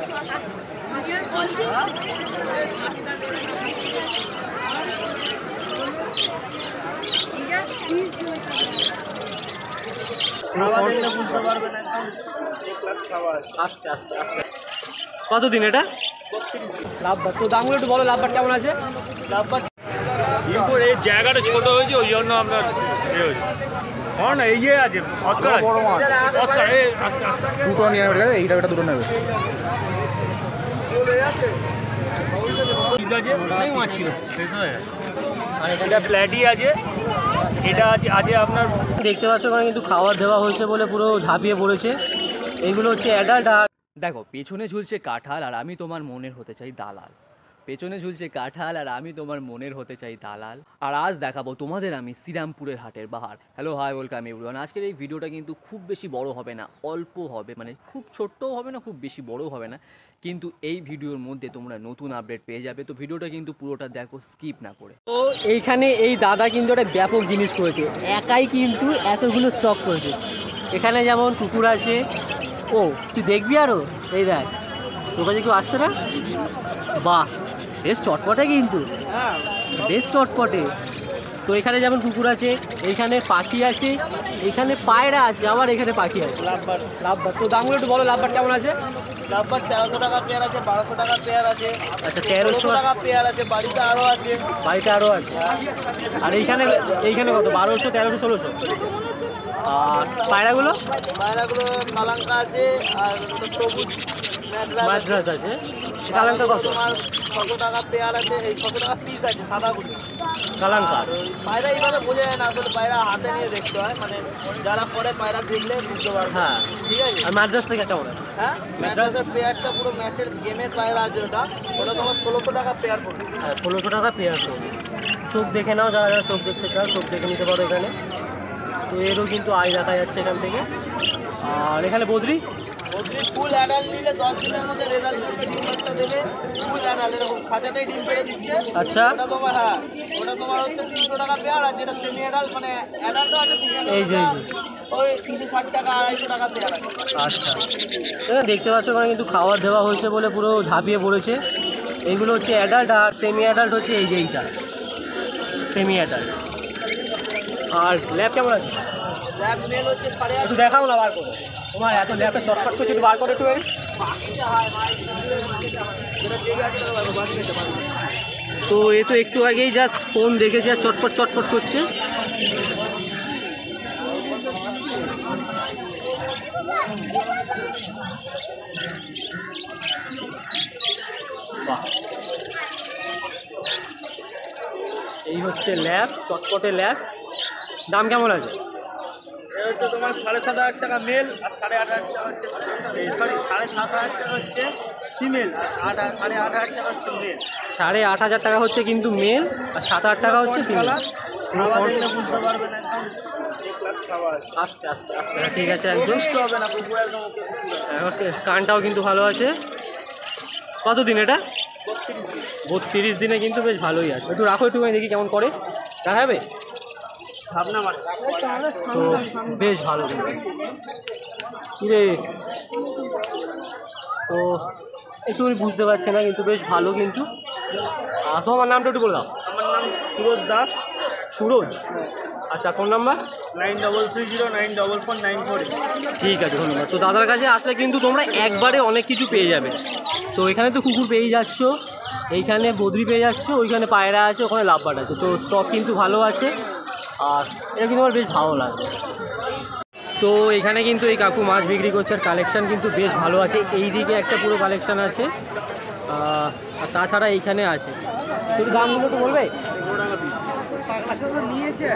আস্তে আস্তে আস্তে কতদিন এটা? লাভবার। তো দামগুলো একটু বলো, লাভবার কেমন আছে? লাভবার এই জায়গাটা ছোট হয়েছে, ওই জন্য আপনার না এই আছে অস্কার অস্কার আস্তে আস্তে দুটো নিয়ে নেবে, এইটা এটা দুটো নেবে। আর এটা প্ল্যাটি আছে, এটা আছে আপনার। দেখতে পাচ্ছ ওখানে কিন্তু খাবার দেওয়া হয়েছে বলে পুরো ঝাঁপিয়ে পড়েছে। এইগুলো হচ্ছে অ্যাডাল্ট। আর দেখো পেছনে ঝুলছে কাঁঠাল আর আমি তোমার মনের হতে চাই দালাল। পেছনে ঝুলছে কাঁঠাল আর আমি তোমার মনের হতে চাই দালাল। আর আজ দেখাবো তোমাদের আমি শ্রীরামপুরের হাটের বাহার। Hello hi welcome everyone. আজকের এই ভিডিওটা কিন্তু খুব বেশি বড় হবে না, অল্প হবে, মানে খুব ছোট্টও হবে না, খুব বেশি বড়ও হবে না, কিন্তু এই ভিডিওর মধ্যে তোমরা নতুন আপডেট পেয়ে যাবে। তো ভিডিওটা কিন্তু পুরোটা দেখো, স্কিপ না করে। তো এইখানে এই দাদা কিন্তু একটা ব্যাপক জিনিস করেছে, একাই কিন্তু এতগুলো স্টক করেছে। এখানে যেমন কুকুর আছে। ও তুই দেখবি আরও? এই দেখ, তোর কাছে কেউ আসছে না? বাহ, বেশ চটপটে, কিন্তু বেশ চটপটে। তো এখানে যেমন কুকুর আছে, এইখানে পাখি আছে, এইখানে পায়রা আছে, আবার এখানে পাখি আছে। লাভবার। লাভবার। তো দামগুলো একটু বলো, লাভবার কেমন আছে? লাভবার 1300 টাকা পেয়ার আছে, 1200 টাকা পেয়ার আছে। আচ্ছা, 1300 টাকা পেয়ার আছে, বাড়িতে আরও আছে। বাড়িতে আরও আছে। আর এইখানে এইখানে কত? 1200, 1300, 1600। আর পায়রাগুলো? পায়রাগুলো কালাঙ্কা আছে, আর সবুজ মাদ্রাজ আছে। কালাঙ্কা কত? তোমার 600 টাকা পেয়ার আছে, এই 600 টাকা পিস আছে সাদাগুলো কালাঙ্কা। পায়রা এইভাবে বোঝা যায় না, আসলে পায়রা হাতে নিয়ে দেখতে হয়, মানে যারা পরে পায়রা দেখলে বুঝতে পারবে। হ্যাঁ, ঠিক আছে। আর মাদ্রাজটা কেমন? হ্যাঁ, মাদ্রাজের পেয়ারটা পুরো ম্যাচের গেমের পায়রা আছে, ওটা তোমার 1600 টাকা পেয়ার পড়বে। হ্যাঁ, 1600 টাকা পেয়ার পড়বে। চোখ দেখে নাও, যারা যারা চোখ দেখতে চাও চোখ দেখে নিতে পারো এখানে। তো এরও কিন্তু আয় দেখা যাচ্ছে এখান থেকে। আর এখানে বদ্রি ফুল অ্যাডাল্ট নিলে 10 দিনের মধ্যে রেজাল্ট করবে, ডিম বাচ্চা দেবে। ফুল অ্যাডাল্ট এরকম খাঁচাতেই ডিম পেড়ে দিচ্ছে। আচ্ছা, ওটা তোমার, হ্যাঁ ওটা তোমার হচ্ছে 300 টাকা পেয়ার। আর যেটা সেমি অ্যাডাল্ট মানে অ্যাডাল্টও আছে, এই যে ওই 360 টাকা 250 টাকা পেয়ার আছে। আচ্ছা, দেখতে পাচ্ছ ওখানে কিন্তু খাবার দেওয়া হয়েছে বলে পুরো ঝাঁপিয়ে পড়েছে। এইগুলো হচ্ছে অ্যাডাল্ট, আর সেমি অ্যাডাল্ট হচ্ছে এই যে এইটা সেমি অ্যাডাল্ট। আর ল্যাব কেমন আছে? ল্যাব মেল হচ্ছে 8.5। একটু দেখাও না বার করে, তোমার এত ল্যাবটা চটপট করছে, একটু বার করে একটু। তো এ তো একটু আগেই জাস্ট ফোন দেখেছে আর চটপট চটপট করছে। এই হচ্ছে ল্যাব, চটপটে ল্যাব। দাম কেমন আছে? এটা হচ্ছে তোমার 7,500 টাকা মেল, আর 8,500 টাকা হচ্ছে, সরি 7,500 টাকা হচ্ছে ফিমেল, আর 8,500 টাকা হচ্ছে মেল। 8,500 টাকা হচ্ছে কিন্তু মেল, আর 7,000 টাকা হচ্ছে ফিমেল। বুঝতে পারবে না, ক্লাস খাবার। আস্তে আস্তে আস্তে, ঠিক আছে, একদম হবে না, পুরো একদম ওকে। কানটাও কিন্তু ভালো আছে। কতদিন এটা? 32 দিনে কিন্তু বেশ ভালোই আছে। একটু রাখো, একটু দেখি কেমন করে, দেখাবে? তো বেশ ভালো কিন্তু রে। তো একটু বুঝতে পারছি না, কিন্তু বেশ ভালো কিন্তু। তোমার নামটা একটু বলে দাও। আমার নাম সুরজ দাস। সুরজ? আচ্ছা, ফোন নাম্বার? 9330944948। ঠিক আছে, ধন্যবাদ। তো দাদার কাছে আসলে কিন্তু তোমরা একবারে অনেক কিছু পেয়ে যাবে। তো এখানে তো কুকুর পেয়ে যাচ্ছ, এইখানে বদ্রি পেয়ে যাচ্ছ, ওইখানে পায়রা আছে, ওখানে লাভবার্ড আছে। তো স্টক কিন্তু ভালো আছে, আর এটা কিন্তু আমার বেশ ভালো লাগে। তো এখানে কিন্তু এই কাকু মাছ বিক্রি করছে, আর কালেকশান কিন্তু বেশ ভালো আছে। এই দিকে একটা পুরো কালেকশান আছে, আর তাছাড়া এইখানে আছে। তুমি দামগুলো তো বলবে? আচ্ছা, তো নিয়েছে,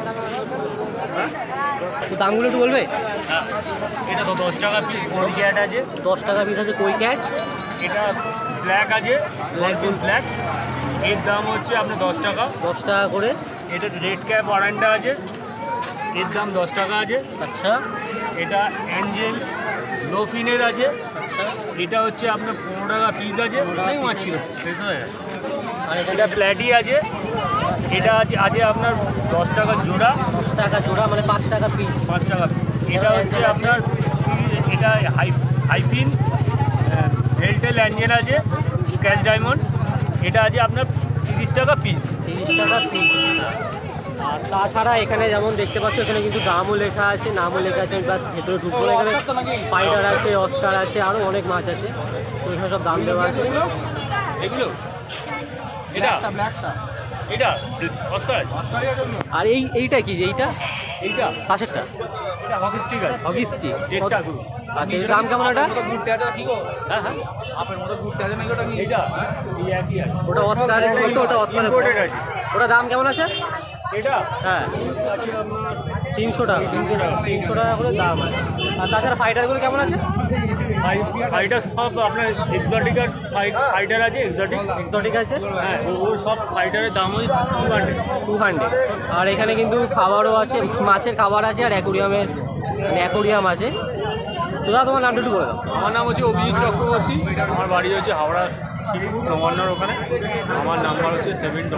তো দামগুলো একটু বলবে? এটা তো 10 টাকা পিস কই ক্যাট আছে। 10 টাকা পিস আছে কই ক্যাট। এটা ব্ল্যাক আছে, ব্ল্যাক, এর দাম হচ্ছে আপনার 10 টাকা। 10 টাকা করে। এটা রেড ক্যাপ অরান্ডা আছে, এর দাম 10 টাকা আছে। আচ্ছা, এটা অ্যাঞ্জেল লোফিনের আছে। আচ্ছা, এটা হচ্ছে আপনার 15 টাকা পিস আছে। অনেক মাছ ছিল, শেষ হয়ে গেছে। আর এটা প্ল্যাটি আছে, এটা আছে আপনার 10 টাকা জোড়া। 10 টাকা জোড়া মানে 5 টাকা পিস। 5 টাকা পিস। এটা হচ্ছে আপনার, এটা হাইফিন ভেলটেন ল্যান্ডিয়ান আছে স্ক্যাচ ডায়মন্ড, এটা আছে আপনার 30 টাকা পিস। 30 টাকা পিস। আর তাছাড়া এখানে যেমন দেখতে পাচ্ছ এখানে কিন্তু দামও লেখা আছে, নামও লেখা আছে। প্লাস ভেতরে ঢুকবো এখানে ফাইটার আছে, অস্কার আছে, আরও অনেক মাছ আছে। তো এখানে সব দাম দেওয়া আছে। এগুলো এটা এটা অস্কার। আর এইটা কি, এইটা এইটা পাশেরটা এটা হকি স্টিক আছে, হকি স্টিক। দেড়টা গুলো। আচ্ছা, এর দাম কেমন এটা? ঘুরতে আছে কি গো? হ্যাঁ হ্যাঁ, আপনার মতো ঘুরতে আছে না ওটা কি? এইটা এই একই আছে। ওটা অস্কারের ছোট, ওটা অস্কারের বড়। ইম্পোর্টেড আছে। ওটা দাম কেমন আছে? এটা হ্যাঁ, আছে আপনার 300 টাকা। 300 টাকা করে দাম আছে। আর তাছাড়া ফাইটারগুলো কেমন আছে? ফাইটার সব আপনার এক্সোটিক আর ফাইটার আছে, এক্সোটিক। এক্সোটিক আছে। হ্যাঁ, ওর সব ফাইটারের দাম ওই 200। আর এখানে কিন্তু খাবারও আছে, মাছের খাবার আছে, আর অ্যাকোরিয়াম আছে। তো দাদা তোমার নামটা একটু বলে দাও। আমার নাম হচ্ছে অভিজিৎ চক্রবর্তী, আমার বাড়ি হচ্ছে হাওড়া নবান্নর ওখানে। আমার নাম্বার হচ্ছে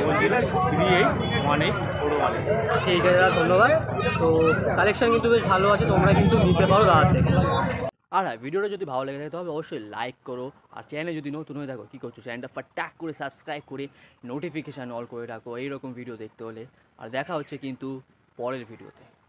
7000381841। ঠিক আছে দাদা, ধন্যবাদ। তো কালেকশন কিন্তু বেশ ভালো আছে, তোমরা কিন্তু নিতে পারো দাদার থেকে। আর হ্যাঁ, ভিডিওটা যদি ভালো লেগে থাকে তবে অবশ্যই লাইক করো। আর চ্যানেলে যদি নতুন হয়ে থাকো কী করছো, চ্যানেলটা ফাটাক করে সাবস্ক্রাইব করে নোটিফিকেশান অল করে রাখো এইরকম ভিডিও দেখতে হলে। আর দেখা হচ্ছে কিন্তু পরের ভিডিওতে।